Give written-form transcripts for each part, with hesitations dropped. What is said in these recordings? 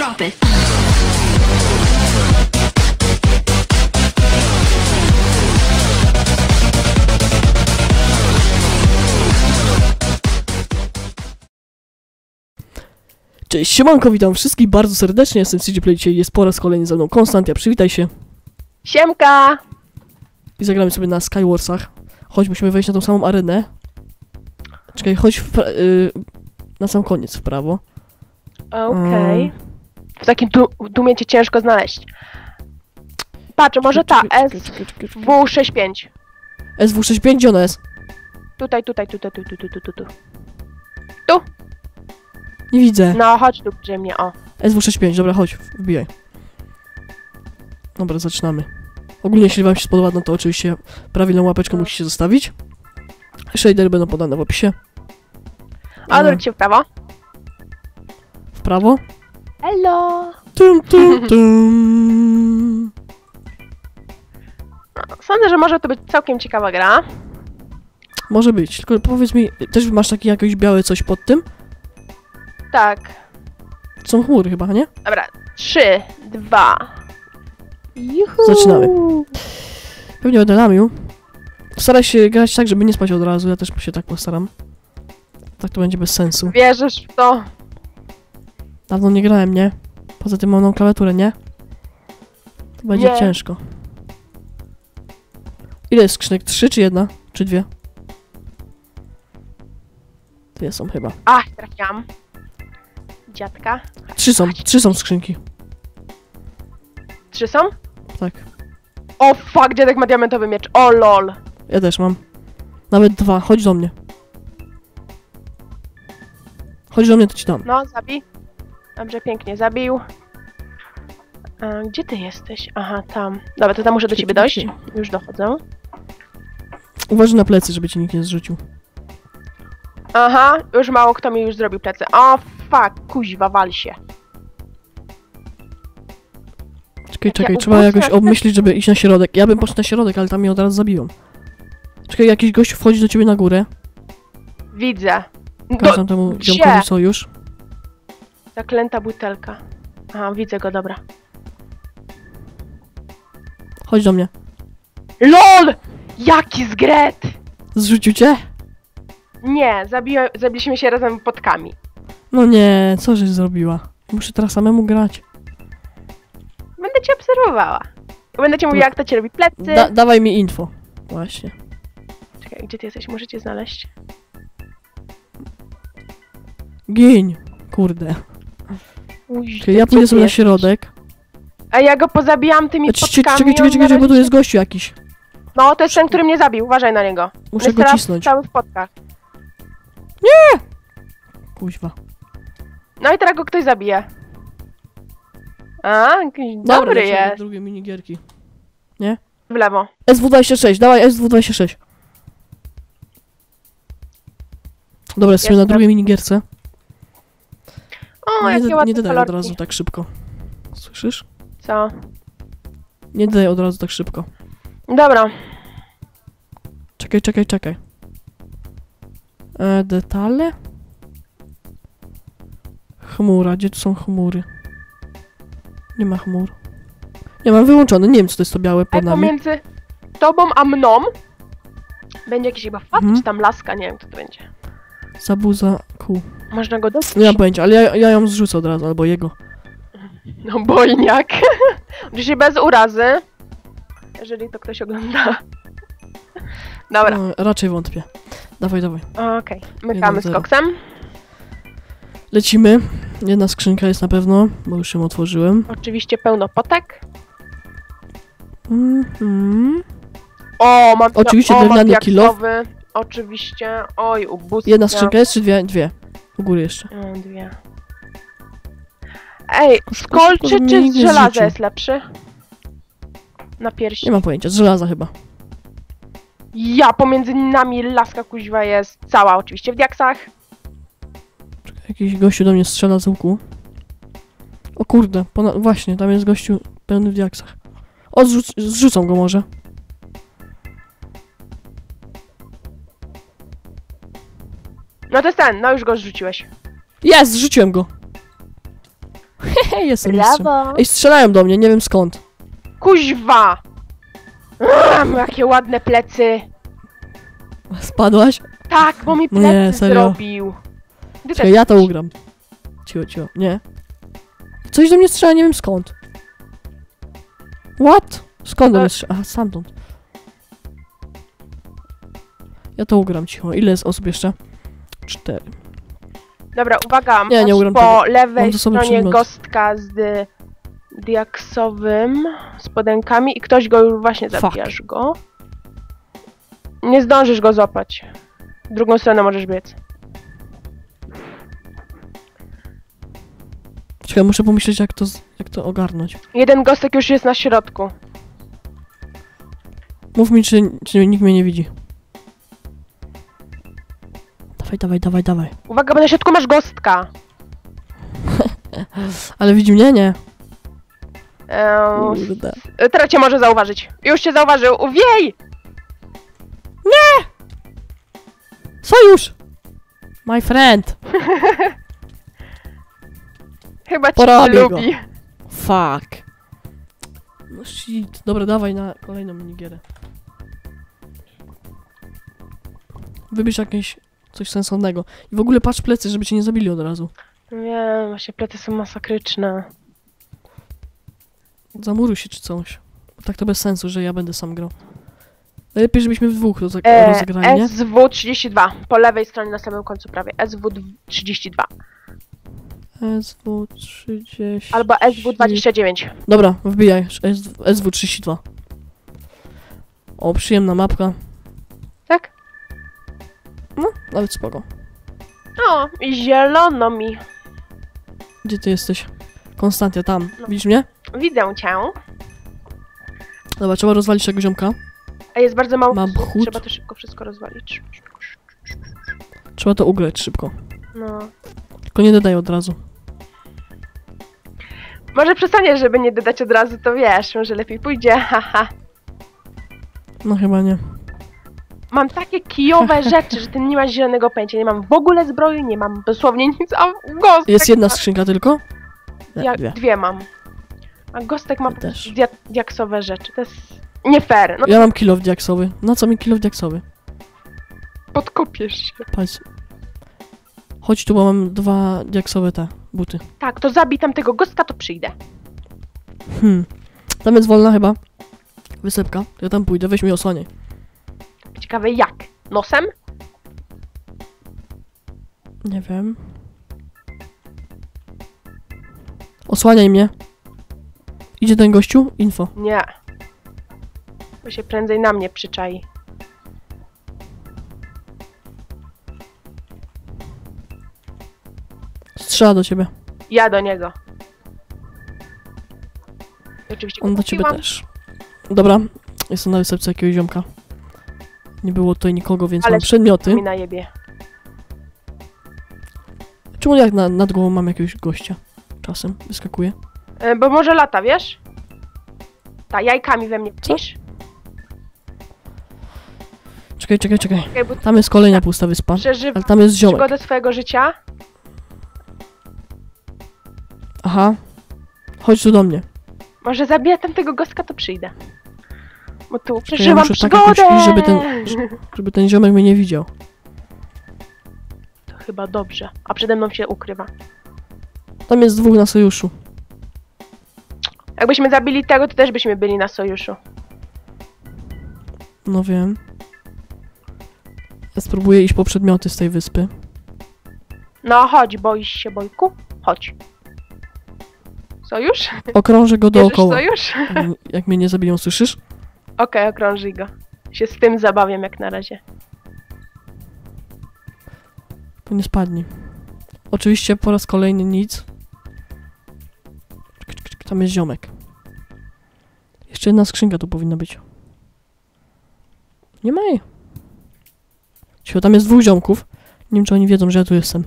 drop it. Cześć, siemanko, witam wszystkich bardzo serdecznie, jestem CGPlay, dzisiaj jest po raz kolejny ze mną Konstantia, przywitaj się. Siemka! I zagramy sobie na Skywarsach. Chodź, musimy wejść na tą samą arenę. Czekaj, chodź na sam koniec w prawo. Okej. W takim dumie cię ciężko znaleźć. Patrz, może ta SW65. SW65, gdzie ona jest? Tutaj. Nie widzę. No, chodź tu przy mnie, o. SW65, dobra, chodź, wbijaj. Dobra, zaczynamy. Ogólnie, jeśli wam się spodoba, no to oczywiście prawilną łapeczkę musicie zostawić. Shadery będą podane w opisie. Odwróć się w prawo. W prawo. Hello! Tum. Sądzę, że może to być całkiem ciekawa gra. Może być, tylko powiedz mi, też masz takie jakieś białe coś pod tym? Tak. Są chmury chyba, nie? Dobra, 3, 2. Juhu! Zaczynamy. Pewnie będę lamił. Staraj się grać tak, żeby nie spać od razu, ja też się tak postaram. Tak to będzie bez sensu. Wierzysz w to? Dawno nie grałem, nie? Poza tym mam nową klawiaturę, nie? To będzie Nie. ciężko. Ile jest skrzynek? 3 czy 1? Czy 2? 2 są chyba. Ach, trafiłam. Dziadka. 3 są skrzynki. 3 są? Tak. O fuck, dziadek ma diamentowy miecz. O lol. Ja też mam. Nawet 2. Chodź do mnie. Chodź do mnie, to ci dam. No, zabij. Dobrze, pięknie zabił. Gdzie ty jesteś? Aha, tam. Dobra, to tam muszę do ciebie dojść. Już dochodzę. Uważaj na plecy, żeby cię nikt nie zrzucił. Aha, już mało kto mi już zrobił plecy. O fuck, kuźwa, wal się. Czekaj, trzeba jakoś obmyślić, żeby iść na środek. Ja bym poszedł na środek, ale tam mnie od razu zabiją. Czekaj, jakiś gość wchodzi do ciebie na górę. Widzę. Pokażę temu ziomkowi sojusz. Zaklęta butelka. Aha, widzę go, dobra. Chodź do mnie. LOL! Jaki zgret! Zrzucił cię? Nie, zabiliśmy się razem podkami. No nie, co żeś zrobiła? Muszę teraz samemu grać. Będę cię obserwowała. Będę ci mówiła, jak to ci robi plecy. Dawaj mi info. Właśnie. Czekaj, gdzie ty jesteś? Muszę cię znaleźć. Gin. Kurde. Ujdzie, Ja gdzie pójdę ty sobie na jesteś? środek. A ja go pozabijam tymi podkami. Czekaj, bo tu jest gościu jakiś. No, to jest ten, który mnie zabił. Uważaj na niego. Muszę Jest go teraz cisnąć. cały w podkach. Kuźwa. No i teraz go ktoś zabije. A, jakiś Dobra, dobry lecimy do jest. drugiej minigierki. W lewo. SW26, dawaj SW26. Dobra, jesteśmy na Jestem. drugiej minigierce. O, jakie ładne Nie dodaj od kolorki. razu tak szybko. Słyszysz? Co? Nie dodaj od razu tak szybko. Dobra. Czekaj. Detale? Chmura, gdzie tu są chmury? Nie ma chmur. Nie, mam wyłączone, nie wiem co to jest to białe A pod nami. pomiędzy tobą a mną będzie jakiś chyba facet, Mhm. czy tam laska, nie wiem kto to będzie. Zabuza kół. Można go dosyć. Nie mam pojęcia, ale ja ją zrzucę od razu, albo jego. No bojniak. Oczywiście bez urazy. Jeżeli to ktoś ogląda. Dobra, No, raczej wątpię. Dawaj. okej. Mykamy z 1-0. koksem. Lecimy. Jedna skrzynka jest na pewno, bo już ją otworzyłem. Oczywiście pełno potek. Mhm. O, mam Oczywiście mam drewniany diaksowy. Oczywiście. Oj, ubóstwo. Jedna skrzynka jest, czy dwie? Dwie. U góry jeszcze. Dwie. Ej, z kolczy żeby mnie czy nikt z nie żelaza zrzucił. jest lepszy? Na piersi. Nie mam pojęcia, z żelaza chyba. Ja, pomiędzy nami laska kuźwa jest cała oczywiście w diaksach. Jakiś gościu do mnie strzela z łuku. O kurde, właśnie, tam jest gościu pełny w diaksach. O, zrzucą go może. No to jest ten, no już go zrzuciłeś. Jest, zrzuciłem go. Hej, jestem mistrzem. Brawo! Ej, strzelają do mnie, nie wiem skąd. Kuźwa! Jakie ładne plecy! Spadłaś? Tak, bo mi No nie, plecy serio? zrobił. Ty Czekaj, ja to ugram. Cicho. Nie. Coś do mnie strzela, nie wiem skąd. What? Skąd do mnie strzela? Aha, stamtąd. Ja to ugram, cicho. Ile jest osób jeszcze? 4. Dobra, uwaga, Nie, nie masz ugram po tego. lewej Mam ze sobą stronie przedmiot. gostka z diaksowym spodenkami i ktoś go już właśnie Fuck. zabijasz go. Nie zdążysz go złapać. W drugą stronę możesz biec. Czekaj, muszę pomyśleć jak to ogarnąć. Jeden gostek już jest na środku. Mów mi, czy nikt mnie nie widzi. Dawaj. Uwaga, bo na środku masz gostka. Ale widzi mnie? Nie. Kurde. Teraz cię może zauważyć. Już cię zauważył. Uwiej! Sojusz! My friend! Chyba cię Porobię go. lubi. Fuck. No shit. Dobra, dawaj na kolejną minigierę. Wybierz jakieś coś sensownego. I w ogóle patrz plecy, żeby cię nie zabili od razu. Wiem, właśnie plecy są masakryczne. Zamuruj się czy coś. Bo tak to bez sensu, że ja będę sam grał. Najlepiej, żebyśmy w dwóch rozegrali, nie? SW32. Po lewej stronie na samym końcu prawie. SW32. SW30... Albo SW29. Dobra, wbijaj. SW32. O, przyjemna mapka. Tak? No, nawet spoko. O, i zielono mi. Gdzie ty jesteś? Konstancja, tam. No. Widzisz mnie? Widzę cię. Dobra, trzeba rozwalić tego ziomka. A jest bardzo mało Mam osób, chód. trzeba to szybko wszystko rozwalić. Trzeba to ugrać szybko. No. Tylko nie dodaj od razu. Może przestaniesz, żeby nie dodać od razu, to wiesz, może lepiej pójdzie, haha. No chyba nie. Mam takie kijowe rzeczy, że ty nie masz zielonego pojęcia. Nie mam w ogóle zbroi, nie mam dosłownie nic, a gostek Jest jedna ma... skrzynka tylko? Nie, Ja, dwie. dwie mam. A gostek ma Ja po prostu też. diaksowe rzeczy, to jest nie fair. No Ja mam kilof diaksowy. Na co mi kilof diaksowy? podkopiesz się. Patrz. Chodź tu, bo mam 2 diaksowe te buty. Tak, to zabij tamtego gostka, to przyjdę. Tam jest wolna chyba wysepka. Ja tam pójdę, weź mi osłaniaj. Ciekawe jak? Nosem? Nie wiem. Osłaniaj mnie. Idzie ten gościu? Info. Nie. Bo się prędzej na mnie przyczai. Strzela do ciebie. Ja do niego. I oczywiście go On do ciebie kupiłam. też. Dobra. Jestem na wysepce jakiegoś ziomka. Nie było tutaj nikogo, więc Ale mam przedmioty. Mi najebie. Czemu jak nad głową mam jakiegoś gościa? Czasem wyskakuje. Bo może lata, wiesz? Ta, jajkami we mnie Co? pisz. Czekaj. Czekaj, bo Tam jest kolejna pusta wyspa. przeżywa Ale tam jest ziomek. przygodę swojego życia. Aha. Chodź tu do mnie. Może zabiję tamtego gostka, to przyjdę. Bo tu ja przeżywam muszę tak przygodę! jakoś iść, żeby ten ziomek mnie nie widział. To chyba dobrze. A przede mną się ukrywa. Tam jest 2 na sojuszu. Jakbyśmy zabili tego, to też byśmy byli na sojuszu. No wiem. Ja spróbuję iść po przedmioty z tej wyspy. No chodź, boisz się, Bojku? Chodź. Sojusz? Okrążę go Bierzesz dookoła. sojusz? Jak mnie nie zabiją, słyszysz? Okej, okrążyj go. Się z tym zabawiam jak na razie. To nie spadnie. Oczywiście po raz kolejny nic. Tam jest ziomek. Jeszcze jedna skrzynka tu powinna być. Nie ma jej. Cicho, tam jest 2 ziomków. Nie wiem, czy oni wiedzą, że ja tu jestem.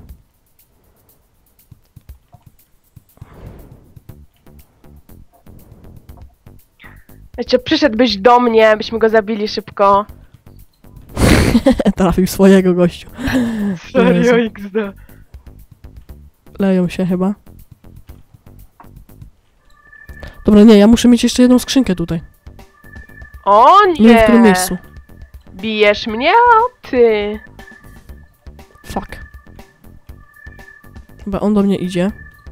Jeszcze przyszedłbyś do mnie, byśmy go zabili szybko. Trafił swojego gościu. Serio Jezu. XD. Leją się chyba. Dobra, nie, ja muszę mieć jeszcze jedną skrzynkę tutaj. O Nie wiem w którym nie! miejscu. Bijesz mnie? O ty! Fuck. Chyba on do mnie idzie.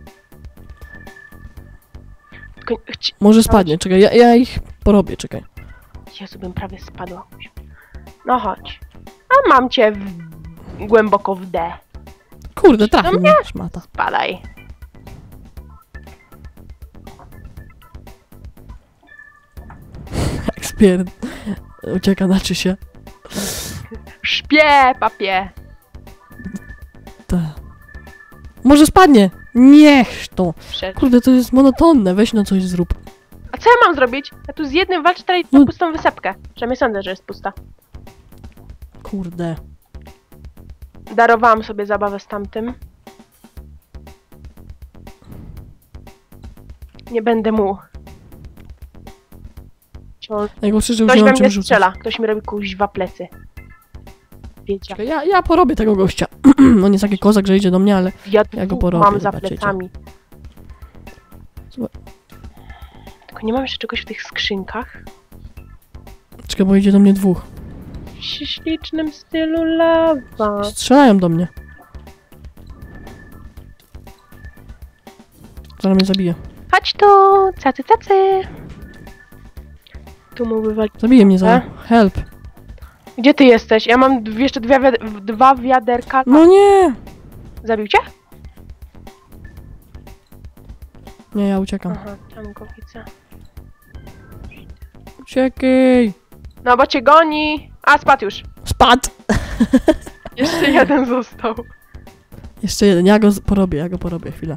Tylko Może spadnie, czekaj, ja ich porobię, czekaj. Jezu, bym prawie spadła. No chodź. A mam cię głęboko w D. Kurde, trafił mnie szmata. Spadaj. Ekspierd. Ucieka, znaczy się. Szpie, papie. Ta. Może spadnie! Niech to! Przecież. Kurde, to jest monotonne, weź no coś zrób. A co ja mam zrobić? Ja tu z jednym walczę teraz na No. pustą wysepkę. Przynajmniej sądzę, że jest pusta. Kurde. Darowałam sobie zabawę z tamtym. Nie będę mu. Najgorsze, że już Ktoś nie we mam czym mnie rzucać. strzela. Ktoś mi robi kuźwa plecy. Wiecie. Czekaj, ja porobię tego gościa. On jest taki kozak, że idzie do mnie, ale... Ja go porobię, mam za zobaczycie. plecami. Zobacz. Tylko nie mam jeszcze czegoś w tych skrzynkach. Czekaj, bo idzie do mnie dwóch. W ślicznym stylu lawa. Strzelają do mnie. Zaraz mnie zabije. Chodź tu, cacy, cacy. Tu mu wywalić. Zabije mnie zaraz. Help. Gdzie ty jesteś? Ja mam jeszcze dwa wiaderka. No nie! Zabił cię? Nie, ja uciekam. Aha, tam go widzę. Uciekaj! No bo cię goni. A, spadł już. Spadł! Jeszcze jeden został. Jeszcze jeden, ja go porobię, chwilę.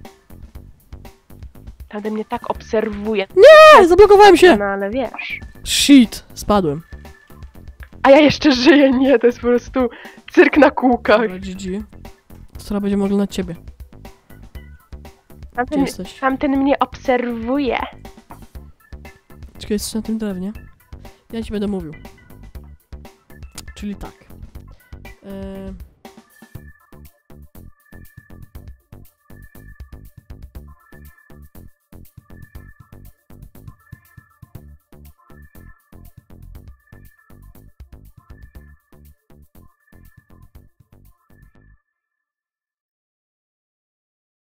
Tade mnie tak obserwuje. Nie, zablokowałem się! No ale wiesz. Shit! Spadłem. A ja jeszcze żyję, nie, to jest po prostu cyrk na kółkach. Dobra, GG. Teraz będziemy oglądać ciebie. Gdzie Tamten, jesteś? tamten mnie obserwuje. Czekaj, jesteś na tym drewnie. Ja ci będę mówił. Czyli tak.